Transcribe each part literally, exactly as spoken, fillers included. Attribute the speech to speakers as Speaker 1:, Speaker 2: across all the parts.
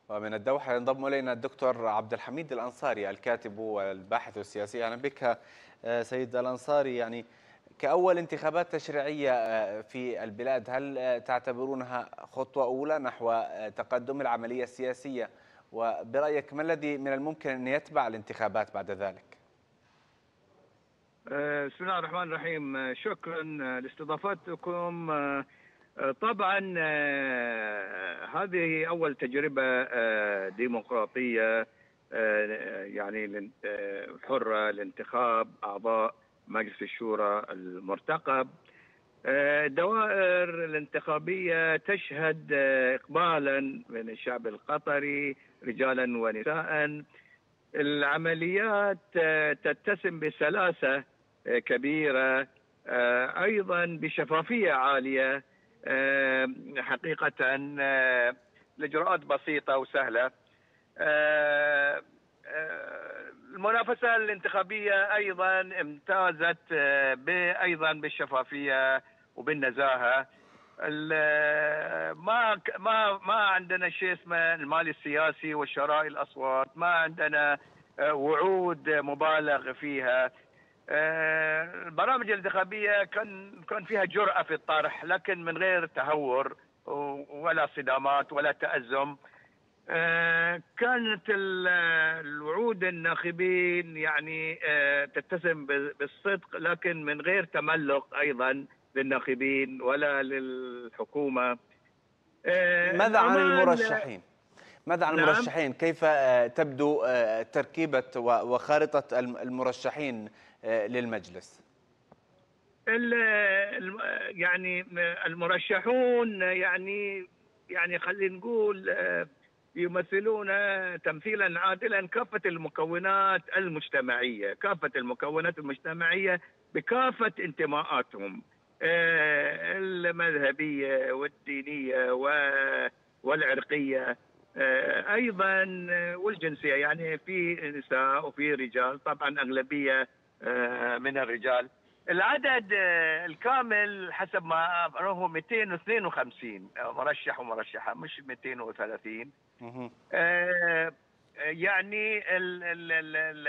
Speaker 1: ومن الدوحة ينضم إلينا الدكتور عبد الحميد الأنصاري الكاتب والباحث السياسي. أهلا بك سيد الأنصاري. يعني كأول انتخابات تشريعية في البلاد، هل تعتبرونها خطوة أولى نحو تقدم العملية السياسية؟ وبرأيك ما الذي من الممكن أن يتبع الانتخابات بعد ذلك؟
Speaker 2: بسم الله الرحمن الرحيم. شكرا لاستضافتكم. طبعا هذه أول تجربة ديمقراطية يعني حرة لانتخاب أعضاء مجلس الشورى المرتقب. الدوائر الانتخابية تشهد إقبالا من الشعب القطري رجالا ونساء. العمليات تتسم بسلاسة كبيرة، أيضا بشفافية عالية. حقيقة الإجراءات بسيطة وسهلة. المنافسة الانتخابية أيضا امتازت أيضا بالشفافية وبالنزاهة. ما ما ما عندنا شيء اسمه المال السياسي وشراء الأصوات، ما عندنا وعود مبالغ فيها. البرامج الانتخابية كان كان فيها جرأة في الطرح، لكن من غير تهور ولا صدامات ولا تأزم. كانت الوعود الناخبين يعني تتسم بالصدق، لكن من غير تملق أيضا للناخبين ولا للحكومة.
Speaker 1: ماذا عن المرشحين؟ ماذا عن
Speaker 2: نعم.
Speaker 1: المرشحين؟ كيف تبدو تركيبة وخارطة المرشحين للمجلس؟
Speaker 2: يعني المرشحون يعني يعني خلينا نقول يمثلون تمثيلا عادلا كافة المكونات المجتمعية، كافة المكونات المجتمعية بكافة انتماءاتهم المذهبية والدينية والعرقية، أيضا والجنسية. يعني في نساء وفي رجال، طبعا أغلبية من الرجال. العدد الكامل حسب ما هو مئتين واثنين وخمسين مرشح ومرشحة، مش مئتين وثلاثين. آه يعني ال ال ال ال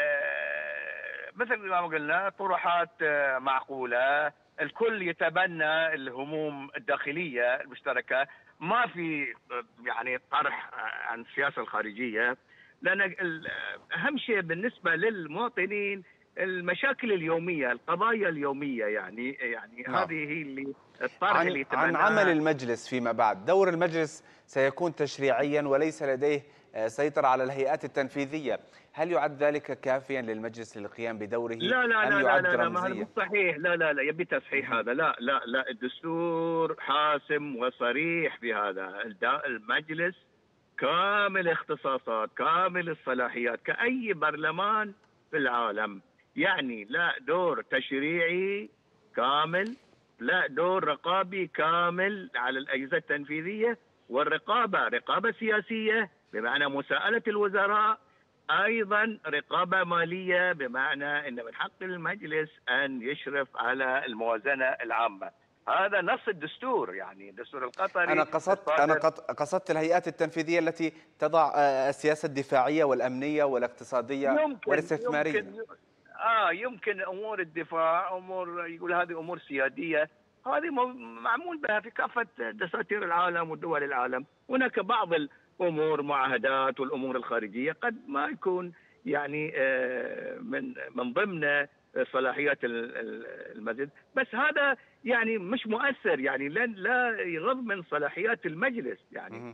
Speaker 2: مثل ما قلنا طروحات معقولة. الكل يتبنى الهموم الداخلية المشتركة، ما في يعني طرح عن السياسة الخارجية، لأن أهم شيء بالنسبة للمواطنين المشاكل اليومية، القضايا اليومية. يعني يعني نعم. هذه هي اللي الطرح
Speaker 1: عن
Speaker 2: اللي
Speaker 1: عن عمل المجلس فيما بعد. دور المجلس سيكون تشريعيا وليس لديه سيطرة على الهيئات التنفيذية، هل يعد ذلك كافيا للمجلس للقيام بدوره
Speaker 2: لا لا
Speaker 1: أم
Speaker 2: لا
Speaker 1: يعد
Speaker 2: لا لا ما هذا
Speaker 1: رمزيا؟
Speaker 2: مو صحيح. لا لا لا يبي تصحيح هذا. لا لا لا الدستور حاسم وصريح في هذا. المجلس كامل اختصاصات، كامل الصلاحيات كأي برلمان في العالم. يعني لا دور تشريعي كامل، لا دور رقابي كامل على الأجهزة التنفيذية، والرقابة رقابة سياسية بمعنى مساءلة الوزراء، أيضا رقابة مالية بمعنى أن من حق المجلس أن يشرف على الموازنة العامة. هذا نص الدستور، يعني الدستور القطري.
Speaker 1: أنا قصدت أنا قصدت الهيئات التنفيذية التي تضع السياسة الدفاعية والأمنية والاقتصادية
Speaker 2: يمكن
Speaker 1: والاستثمارية.
Speaker 2: يمكن آه يمكن أمور الدفاع، أمور يقول هذه أمور سيادية، هذه معمول بها في كافة دساتير العالم ودول العالم. هناك بعض الأمور معاهدات والأمور الخارجية قد ما يكون يعني من من ضمن صلاحيات المجلس، بس هذا يعني مش مؤثر، يعني لا لا يغض من صلاحيات المجلس. يعني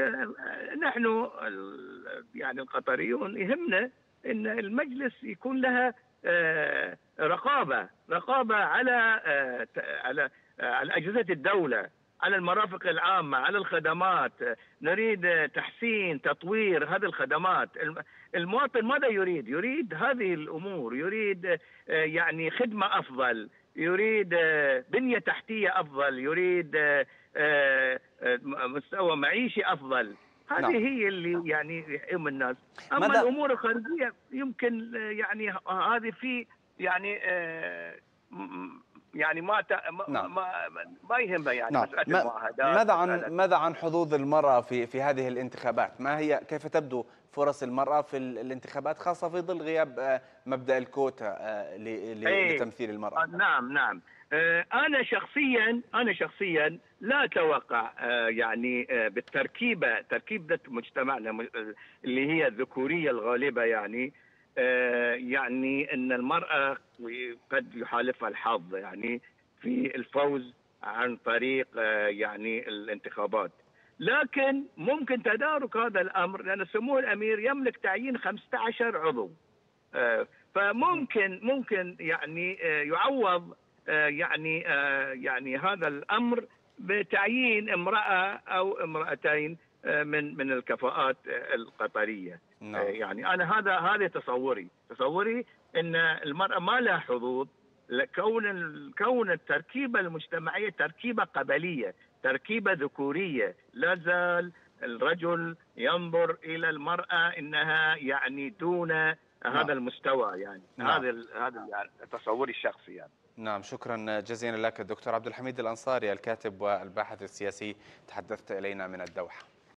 Speaker 2: نحن يعني القطريون يهمنا ان المجلس يكون لها رقابه رقابه على على على اجهزه الدوله، على المرافق العامه، على الخدمات. نريد تحسين تطوير هذه الخدمات. المواطن ماذا يريد؟ يريد هذه الامور، يريد يعني خدمه افضل، يريد بنيه تحتيه افضل، يريد مستوى معيشي افضل. هذه نعم. هي اللي يعني يهم الناس. اما ماذا؟ الامور الخارجيه يمكن يعني هذه في يعني يعني ما ت... ما,
Speaker 1: نعم.
Speaker 2: ما ما يهمها يعني
Speaker 1: نعم.
Speaker 2: مساله
Speaker 1: ما
Speaker 2: المعاهدات.
Speaker 1: ماذا عن
Speaker 2: مسألة
Speaker 1: ماذا عن حظوظ المرأة في في هذه الانتخابات؟ ما هي كيف تبدو فرص المرأة في ال- الانتخابات، خاصة في ظل غياب آه، مبدأ الكوتا آه، ل- ل-
Speaker 2: ايه.
Speaker 1: لتمثيل
Speaker 2: آه،
Speaker 1: المرأة؟
Speaker 2: نعم نعم. آه، انا شخصيا انا شخصيا لا اتوقع آه، يعني آه، بالتركيبه تركيبه مجتمعنا م- آه، اللي هي الذكوريه الغالبه يعني آه، يعني ان المراه قد يحالفها الحظ يعني في الفوز عن طريق آه، يعني الانتخابات. لكن ممكن تدارك هذا الامر لان سمو الامير يملك تعيين خمسة عشر عضو. آه،
Speaker 1: مهم.
Speaker 2: فممكن ممكن يعني آه، يعوض آه، يعني آه، يعني هذا الامر بتعيين امراه او امراتين آه، من من الكفاءات آه، القطريه. آه،
Speaker 1: نعم.
Speaker 2: يعني انا هذا هذا تصوري تصوري ان المراه ما لها حظوظ. كون كون التركيبه المجتمعيه تركيبه قبليه، تركيبه ذكوريه، لا زال الرجل ينظر الى المراه انها يعني دون
Speaker 1: نعم.
Speaker 2: هذا المستوى. يعني
Speaker 1: نعم.
Speaker 2: هذا ال- هذا يعني تصوري الشخصي يعني.
Speaker 1: نعم، شكرا جزيلا لك دكتور عبد الحميد الأنصاري، الكاتب والباحث السياسي، تحدثت إلينا من الدوحة.